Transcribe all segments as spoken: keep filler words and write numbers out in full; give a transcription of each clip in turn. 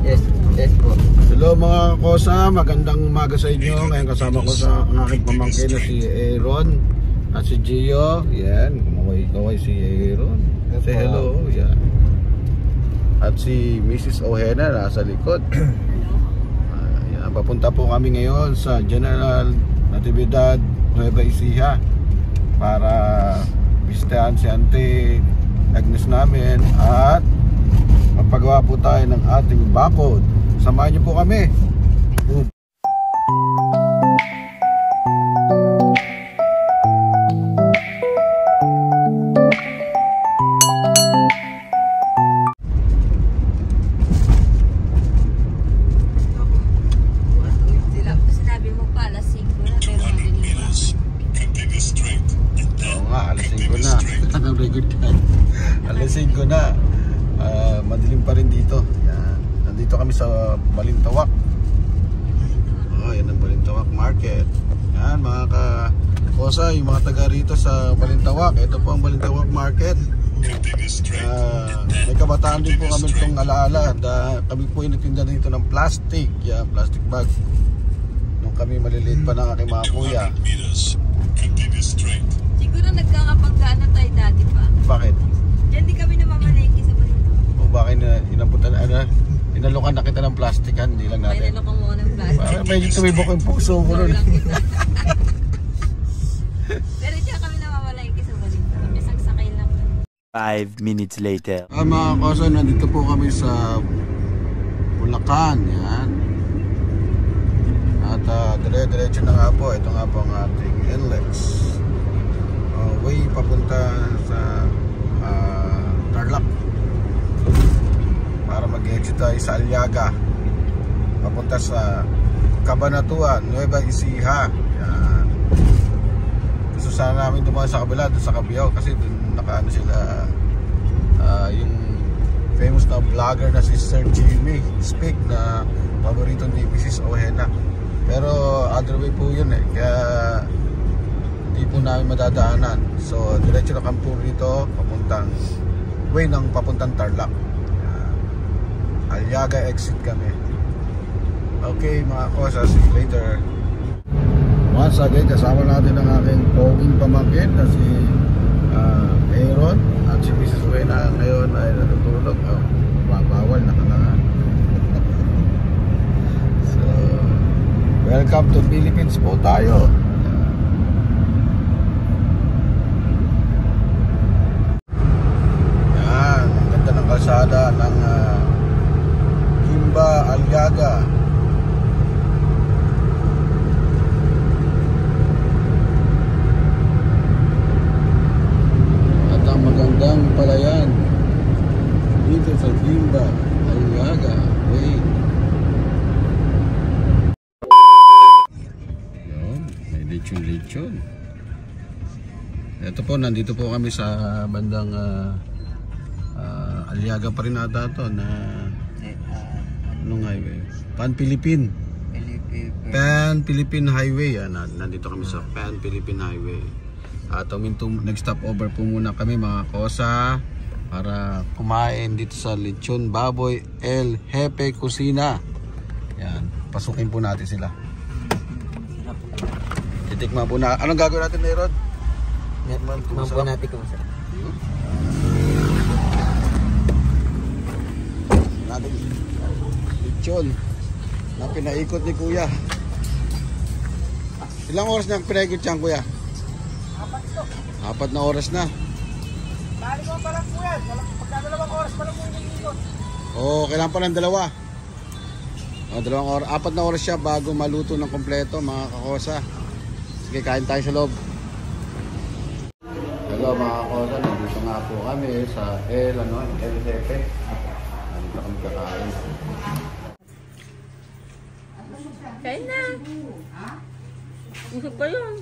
Yes, yes po. Hello mga kosa, magandang umaga sa inyo. Ngayon kasama ko sa ang aking pamangkin na si Aaron at si Gio. Yan, kumaway-kaway si Aaron. Say hello. Yan. At si Missus Ojena nasa likod. uh, yan, papunta po kami ngayon sa General Natividad Nueva Ecija para bisitahan si Auntie Agnes namin at magpagawa po tayo ng ating bakod. Samahan niyo po kami. Boom. Sinabi mo pa alas singko na pero madilim pa. Oo nga, alas singko na. alas singko na. Uh, madilim pa rin dito. Yan. Nandito kami sa Balintawak. Oh, yan ang Balintawak Market. Yan mga ka-kosa, yung mga taga rito sa Balintawak. Ito po ang Balintawak Market. Uh, may kabataan din po kami itong alaala. Da, kami po initinda dito ng plastic. Yan, plastic bag. Nung kami maliliit pa ng aking mga kuya. Siguro nagkakapagkaan na tayo dati pa. Bakit? Diyan di kami namamalengke sa Balintawak. O bakit na inamputan, ano, inalukan na kita ng plastikan, hindi lang May natin. nalokang mo ng plastic. Parang medyo tumibok yung puso ko nun. Pero diyan kami namamalengke sa Balintawak. May saksakay lang. Five minutes later. Ah, mga kosa, nandito po kami sa Bulacan. Yan. At uh, dire-diretso na nga po. Ito nga po ang ating N L E X. Uh, way papunta sa uh, Tarlac. Para mag-exit tayo sa Aliaga. Papunta sa Cabanatuan, Nueva Ecija. Yan. Gusto sana namin dumaan sa kabila, doon sa Cabiao. Kasi doon nakaano sila uh, yung famous na vlogger na si Sir Jimmy Speak na paborito ni Missus Ojena. Pero other way po yun eh, kaya hindi po namin madadaanan. So diretso na kami po rito papuntang way ng papuntang Tarlac. uh, Aliaga exit kami. Okay mga kosa, see you later. Once again kasama natin ang aking poging pamangkin na si uh, Aaron at si Missus Ojena ngayon ay natutulog. Oh, bawal na kalangan. So welcome to Philippines po tayo. Yan, ang ganda ng kalsada ng uh, Gimba, Aliaga. At ang magandang palayan dito sa Gimba, Aliaga. Wait. Lechon-lechon. Ito po, nandito po kami sa bandang uh, uh, Aliaga pa rin ata ito na anong highway? Pan-Philippine Pan-Philippine Highway. Yan, nandito kami sa Pan-Philippine Highway. At umintum, nag-stop over po muna kami mga kosa para kumain dito sa Lechon Baboy El Jefe Kusina. Yan, pasukin po natin sila. Titikman po na. Anong gagawin natin, Aaron? Tikman po natin kung masarap. Natin lechon na pinaikot ni Kuya. Ilang oras na pinaikot siya, Kuya? Apat ito. Apat na oras na. Bali ko pa lang po yan. Pagkadalawang oras pa lang po yung ikot. Oo, kailangan pa ng dalawa. O, dalawang oras. Apat na oras siya bago maluto ng kompleto, mga kakosa. Sige, kain tayo sa loob. Hello mga kakosa, nandito nga po kami sa El, ano, El Jefe. Nandito kami kakain. Kain na. Gusto pa yun.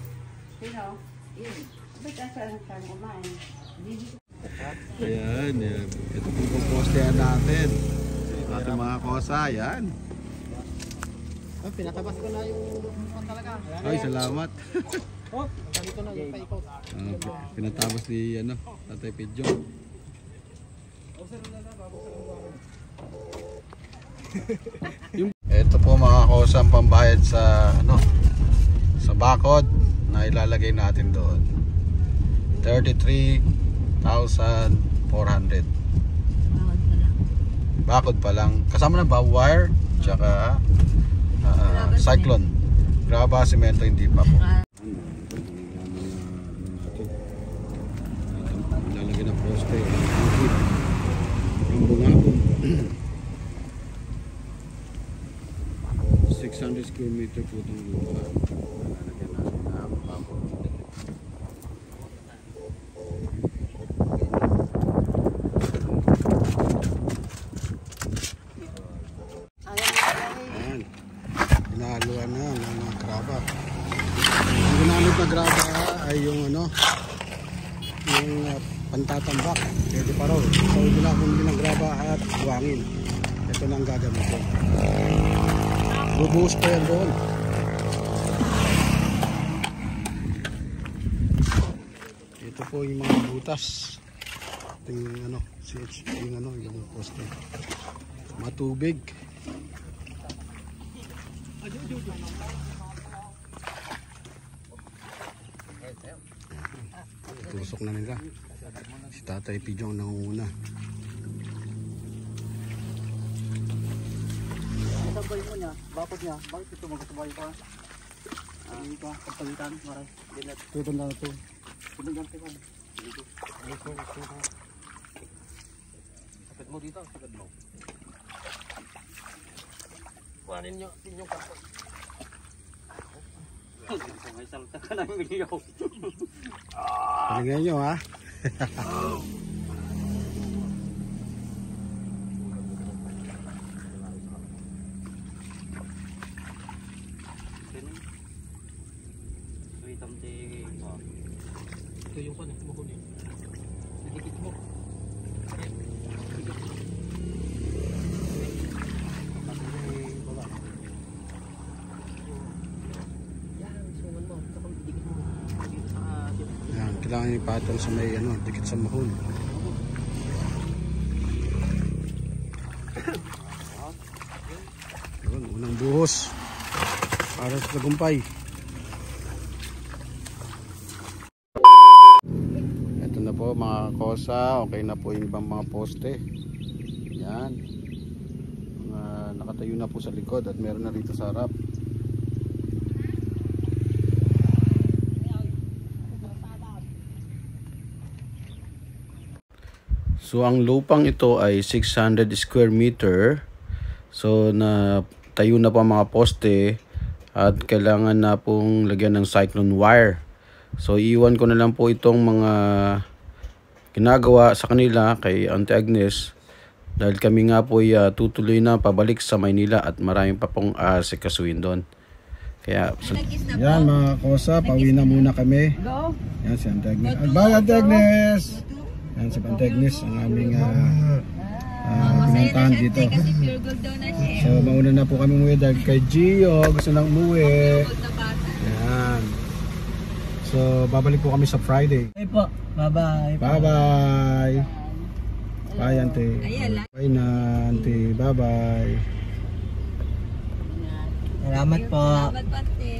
Ayan, yan. Ito po yung postehan natin. Ating mga kosa, yan. Oh, pinatabas ko na yung lupon talaga. Ay, salamat. Oh, ganito na yung paikot. Uh, pinatabas ni ano, Tatay Pedjo. Ito po mga kosa ang pambayad sa ano sa bakod na ilalagay natin doon. thirty-three thousand four hundred. Bakod pa lang. Kasama na ba wire tsaka uh, cyclone. Graba, semento hindi pa po. Ilalagay na poste. Ang bungabong. six hundred square meter po itong lupa. Lalagyan natin na ang bako. Ayan. Inahaluan na ng mga graba. Ang ginamit na graba ay yung ano, yung uh, pantatambak. Pwede pa raw. So ginamit ng graba at buwangin. Ito na ang gagamitin. Bubuhos pa yan doon. Ito po yung mga butas. Ito yung ano, C H, yung ano, yung poste. Matubig. Tusok na nila. Si Tatay Pidjong nangunguna. Sabay mo niya, bakod niya, bakit ito magkasabay ka? Ano ka, pagpalitan, maray. Ito na ito. Pinagyan ka kan. Dito. Dito, dito. Sakit mo dito, sakit mo. Kuhanin nyo, pinyong kapot. May salta ka na yung video. Palingay nyo ha. Ito yung kanan, kumakunin. Dikit mo. Yan, kailangan ipatong sa may ano, dikit sa mahon. Yun, unang buhos para sa tagumpay. Ito na po mga kosa, okay na po yung ibang mga poste. Yan, mga nakatayo na po sa likod at meron na rito sa harap. So ang lupang ito ay six hundred square meter. So na tayo na po ang mga poste at kailangan na pong lagyan ng cyclone wire. So iiwan ko na lang po itong mga ginagawa sa kanila kay Auntie Agnes dahil kami nga po ay uh, tutuloy na pabalik sa Maynila at maraming pa pong uh, sikasuin doon. Kaya so, yan mga kosa, pauwi na muna kami. Yan si Auntie Agnes. Bye Auntie Agnes! Yan si Auntie Agnes, ang aming uh, uh, pinuntahan dito. Kasi pure gold daw na siya. So mauna na po kami umuwi dahil kay Gio gusto nang umuwi. Yan. So babalik po kami sa Friday. Hey po, bye-bye. Bye-bye. Bye Auntie. Ayan. Bye na Auntie. Bye-bye. Salamat po. Salamat pati.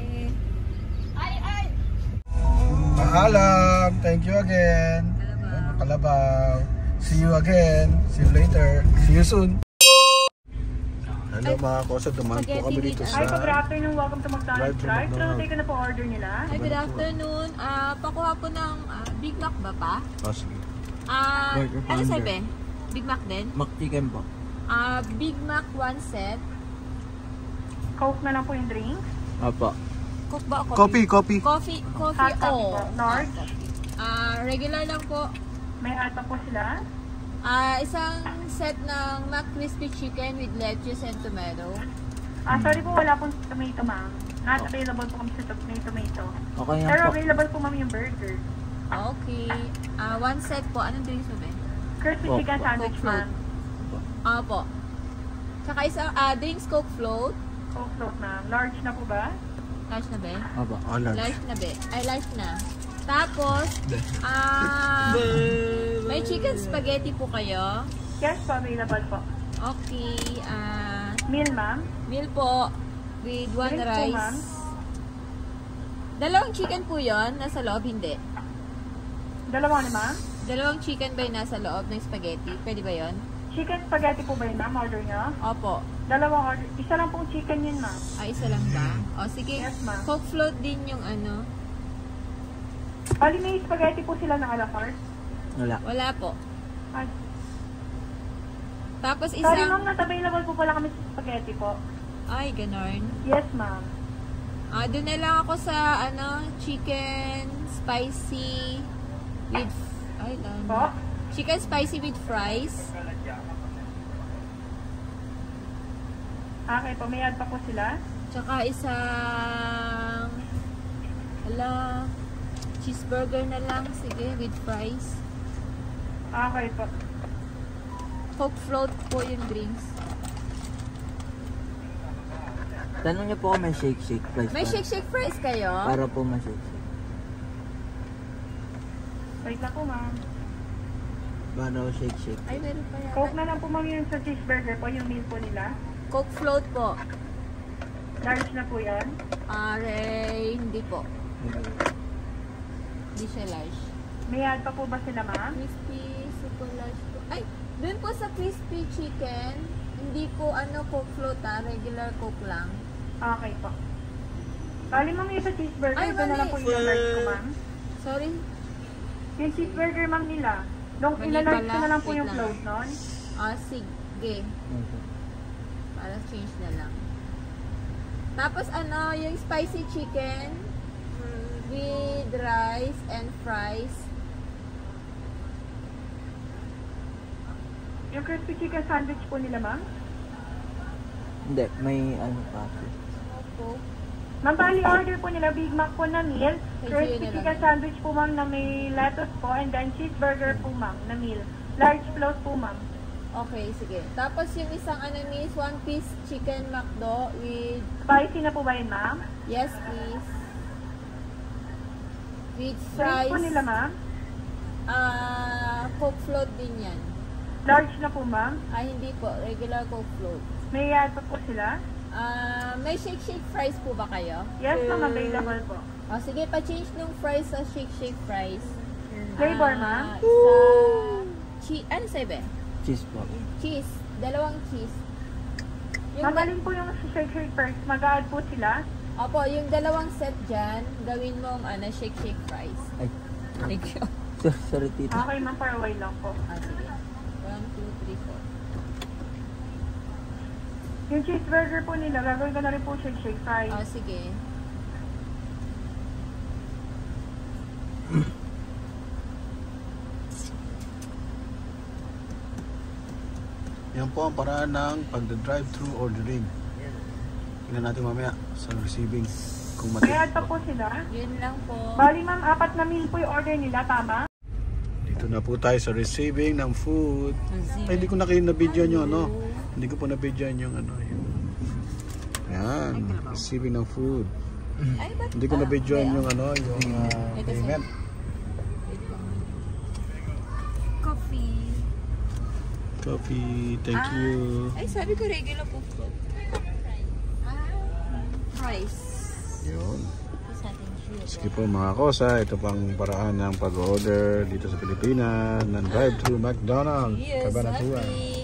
Paalam. Thank you again. Kalabaw. See you again. See you later. See you soon. Hello mga kosa, dumaan po kami dito sa... Hi, good afternoon. Welcome to McDonald's Drive-Thru. Take na po order nila. Hi, good afternoon. Ah, pakuha po ng ah, Big Mac ba pa? Oh, sige. Ah, ano sabi? Big Mac din? Maktikem po. Ah, Big Mac one set. Coke na lang po yung drinks. Opo. Coke ba o Coffee, coffee. Coffee, coffee Hot coffee o. po. Large. Ah, regular lang po. May hot pa po sila. Ah, isang set ng Mac Crispy Chicken with lettuce and tomato. Ah, sorry po, wala pong tomato, ma'am. Not available po kami sa to- may tomato. Okay yan Pero po. available po, ma'am, yung burger. Okay. Ah, one set po. Anong drinks mo ba? Crispy Coke chicken po. sandwich, Coke ma'am. Ah, po. Tsaka isang ah, drinks Coke float. Coke float, ma'am. Large na po ba? Large na ba? Opo. Oh, lunch. Large na ba? Ay, large na. Tapos, ah, may chicken spaghetti po kayo. Yes po, available po. Okay, ah, Meal, ma'am. Meal po. With one Drink po, ma'am. rice. Dalawang chicken po yon nasa loob, hindi. Dalawa na, ma'am. Dalawang chicken ba yung nasa loob ng spaghetti? Pwede ba yon? Chicken spaghetti po ba yun, ma'am? Order nyo? Opo. Dalawang order. Isa lang pong chicken yun, ma'am. Ah, isa lang ba? O, sige. Yes, ma'am. Coke float din yung ano. Bali, may spaghetti po sila na a la carte. Wala. Wala po. Ay, Tapos sorry, ma'am. isang... Not available po pala kami sa spaghetti po. Ay, ganon. Yes, ma'am. Ah, doon na lang ako sa, ano, chicken spicy with... Ay, lang. Po? Chicken spicy with fries. Okay po, may add pa po sila. Tsaka isang... Ala... Cheeseburger na lang. Sige, with fries. Okay po. Coke float po yung drinks. Tanong niyo po kung may shake-shake fries. May para- shake-shake fries kayo? Para po may shake-shake. Wait lang po, ma'am. Para shake-shake. Ay, meron pa yan. Coke na lang po, ma'am, yung sa cheeseburger po, yung meal po nila. Coke float po. Large na po yan. Aray, hindi po. Hindi siya large. May add pa po ba sila, ma'am? Crispy, super large po. Ay, dun po sa crispy chicken, hindi po ano Coke float ah, regular Coke lang. Okay po. Bali, ma'am, yung sa cheeseburger, Ay, ito na lang po mali. yung large ko, ma'am. Sorry. Yung cheeseburger, ma'am, nila. Nung Mali ilalarge pala. ko na lang po Wait yung lang. float nun. Ah, sige. Para change na lang. Tapos ano, yung spicy chicken with rice and fries. Yung crispy chicken sandwich po nila, ma'am. Hindi, may ano pa. Opo. Ma'am, bali order po nila Big Mac po na meal. Thank you, Crispy yun na chicken lang. sandwich po, ma'am, na may lettuce po. And then cheeseburger po, ma'am, na meal. Large float po, ma'am. Okay, sige. Tapos yung isang ano miss, one piece chicken McDo with, Spicy na po ba yun, ma'am? yes please. With Drink fries. po nila, ma'am. Ah, Coke float din yan. Large na po, ma'am. Ah, hindi po. Regular Coke float. May add pa po sila. Ah, may shake-shake fries po ba kayo? Yes, ma'am, available po. O, sige, pa-change nung fries sa shake-shake fries. Flavor, Ah, ma'am? Sa... Cheese. Ano sabi? Cheese po. Cheese. Dalawang cheese. Yung Ma'am, alin po yung shake shake first. Mag-add po sila. Opo, yung dalawang set dyan, gawin mong ano, shake-shake fries. Ay, Thank you. sorry, sorry tita. Okay, ma'am, for a while lang po. Ah, sige. One, two, three, four. Yung cheeseburger po nila, gagawin ko na rin po shake shake fries. Ah, sige. Yan po ang paraan ng pag-drive-thru ordering. Tingnan natin mamaya sa receiving kung May mati. add pa po sila. Yun lang po. Bali, ma'am, apat na meal po yung order nila, tama? Dito na po tayo sa receiving ng food. Ay, hindi ko na kayo na-video nyo, ano? Hindi ko po na-video yung ano. Yung... Yan, receiving ng food. Ay, ba't Hindi ko na-video yung ano, yung uh, Ito, payment. Coffee. Coffee, thank you. Ay, sabi ko regular po po. Ah, fries. Yun. Tapos natin sugar. Sige po mga kosa, ito pang paraan ng pag-order dito sa Pilipinas ng drive-thru McDonald's. Yes, Cabanatuan. happy.